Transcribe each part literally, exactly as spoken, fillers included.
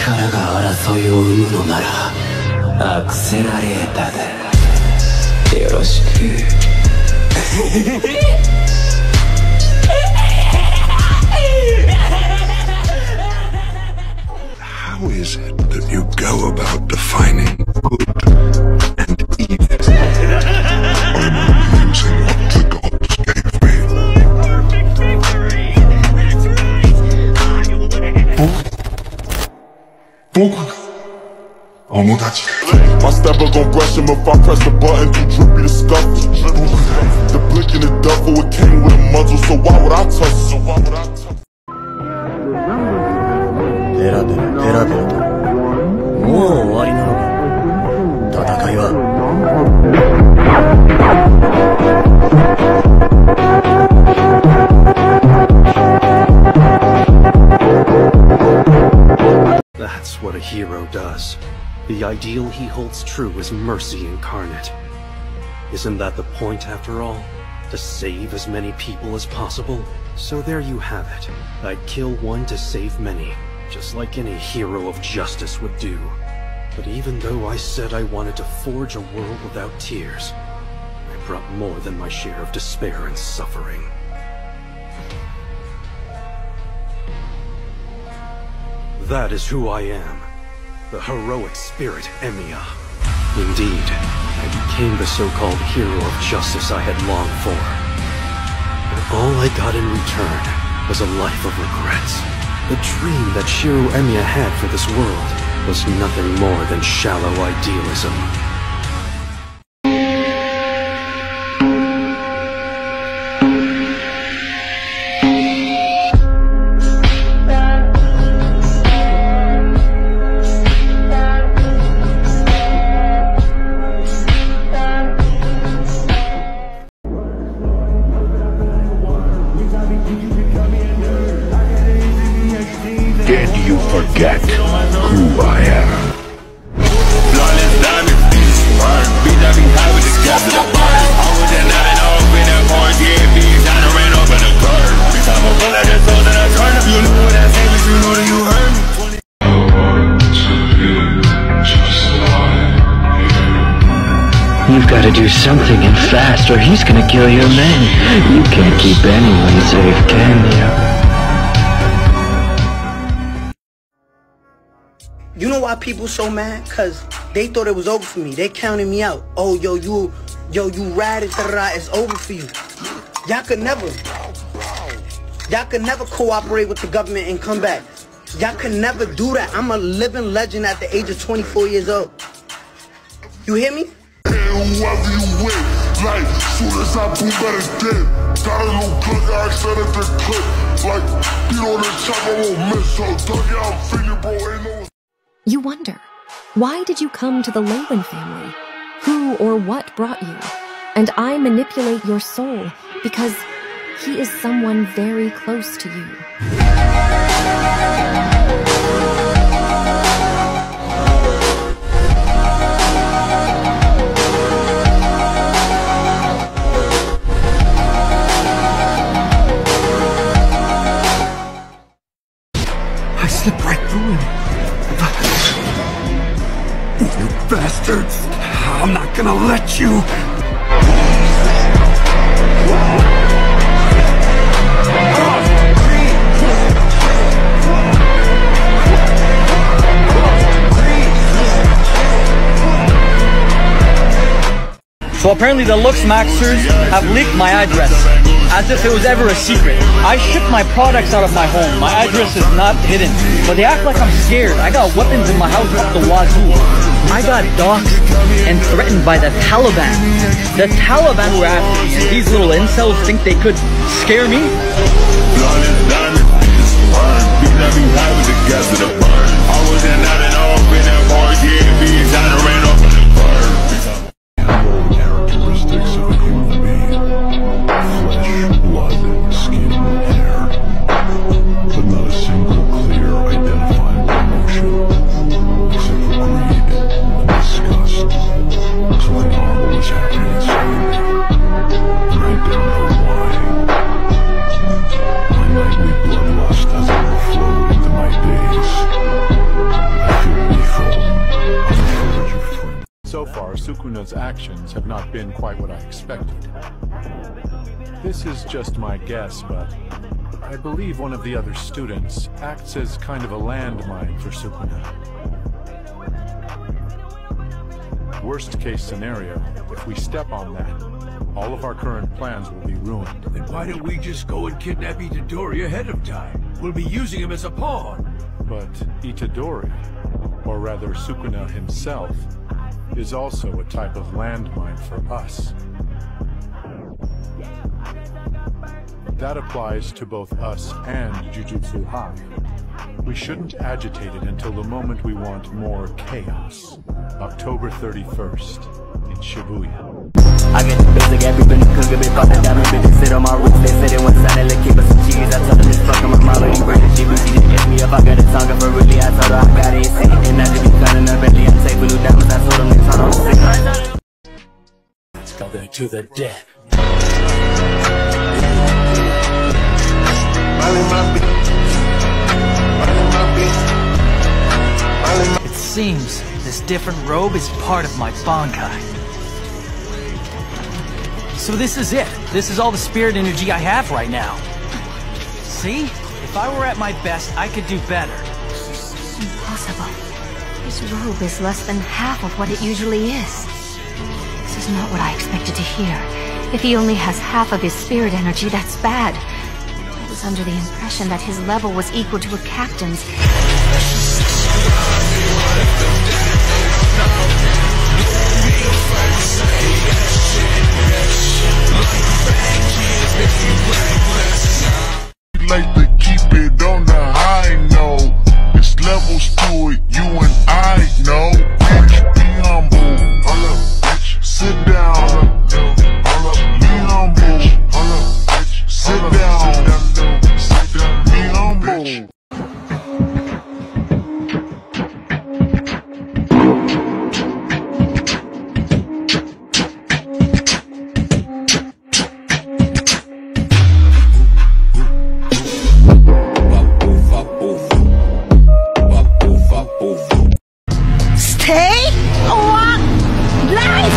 力が争いを生むのならアクセラレータだ。よろしく。 How is it that you go about defining good and evil? I'm using what the gods gave me. My stepper gon' brush him if I press the button. Too drippy to scuff. The blick in the duffel, it came with a muzzle, so why would I touch it? So why would I touch it? ペラペラペラペラともう終わりなのか戦いは。 That's what a hero does. The ideal he holds true is mercy incarnate. Isn't that the point after all? To save as many people as possible? So there you have it. I'd kill one to save many. Just like any hero of justice would do. But even though I said I wanted to forge a world without tears, I brought more than my share of despair and suffering. That is who I am. The heroic spirit Emiya. Indeed, I became the so-called hero of justice I had longed for. But all I got in return was a life of regrets. The dream that Shiro Emiya had for this world was nothing more than shallow idealism. Did you forget who I am? You've got to do something and fast, or he's gonna kill your men. You can't keep anyone safe, can you? You know why people so mad? Cause they thought it was over for me. They counted me out. Oh, yo, you, yo, you ratted, da-da-da, it's over for you. Y'all could never, y'all could never cooperate with the government and come back. Y'all could never do that. I'm a living legend at the age of twenty-four years old. You hear me? Whoever you with, like, soon as I boom better dead. Got a little click, I said it the clip. Like, beat on the top, I won't miss. So, dug out, I'm feeling, bro, ain't no. You wonder, why did you come to the Leyland family? Who or what brought you? And I manipulate your soul because he is someone very close to you. I slipped right through him. You bastards! I'm not gonna let you! So apparently the Lux Maxers have leaked my address, as if it was ever a secret. I ship my products out of my home. My address is not hidden. But they act like I'm scared. I got weapons in my house at the wazoo. I got doxxed and threatened by the Taliban. The Taliban were after me. These little incels think they could scare me? Characteristics of a human being. Flesh, blood, skin, hair. But not a single clear, identifiable emotion. Except for greed and disgust. Something horrible was happening inside me. And I didn't know why. My nightly bloodlust has overflowed into my days. Sukuna's actions have not been quite what I expected. This is just my guess, but I believe one of the other students acts as kind of a landmine for Sukuna. Worst case scenario, if we step on that, all of our current plans will be ruined. Then why don't we just go and kidnap Itadori ahead of time? We'll be using him as a pawn. But Itadori, or rather Sukuna himself, is also a type of landmine for us. That applies to both us and Jujutsu High. We shouldn't agitate it until the moment we want more chaos. October thirty-first, in Shibuya. I get the basic, every been cook a bit fucked down, bitch, sit on my roots, they sit in one side and keep us some cheese. I told them this fucking my mama, he bring the G B, she just get me up, I got a tongue for really, I told her I got it, see, and I just be cutting up, Bentley, I'm safe with new diamonds, I told them they turn on the sick. Let's go there to the death. It seems this different robe is part of my Bankai. So this is it. This is all the spirit energy I have right now. See? If I were at my best, I could do better. Impossible. This robe is less than half of what it usually is. This is not what I expected to hear. If he only has half of his spirit energy, that's bad. I was under the impression that his level was equal to a captain's. Like to keep it on the high note. It's levels to it, you and I know. Bitch, be humble. Hold up, bitch. Sit down. Be humble. Hold up, bitch. Sit down. Be humble. Stay alive!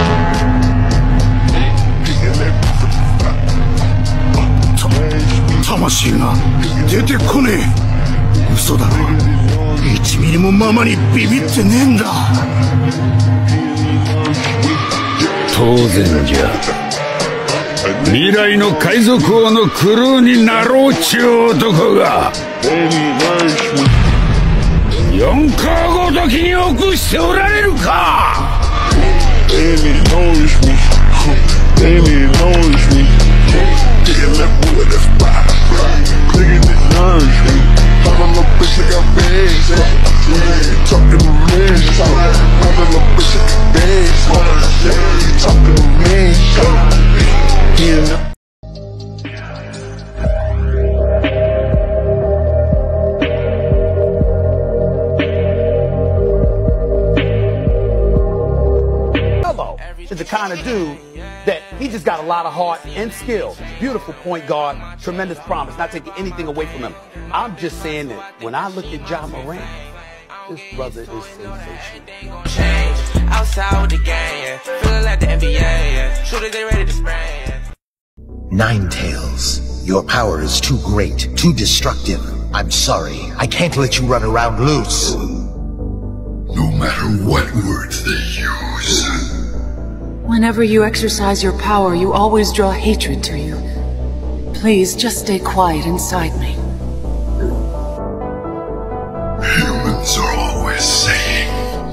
魂が出てこねえ。嘘だろ。一ミリもママにビビってねえんだ。当然じゃ。未来の海賊王のクルーになろうちゅう男が四カごときに臆しておられるか。 Is the kind of dude that he just got a lot of heart and skill. Beautiful point guard, tremendous promise, not taking anything away from him. I'm just saying that when I look at Ja Morant, this brother is sensational. Outside with the game, feeling like the N B A, shooters they ready to spray. Ninetales, your power is too great, too destructive. I'm sorry, I can't let you run around loose. No matter what words they use. Whenever you exercise your power, you always draw hatred to you. Please, just stay quiet inside me. Humans are always saying.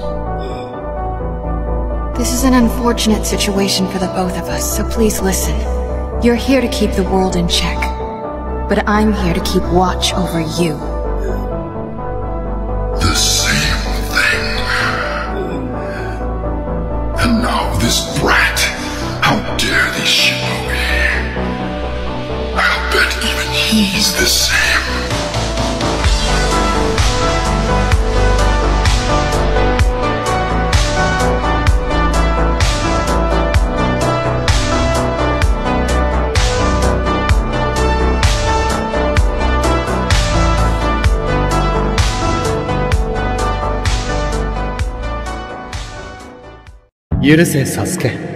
This is an unfortunate situation for the both of us, so please listen. You're here to keep the world in check, but I'm here to keep watch over you. The same thing. And now this brat, how dare they shiver me? I'll bet even he's the same. 許せサスケ。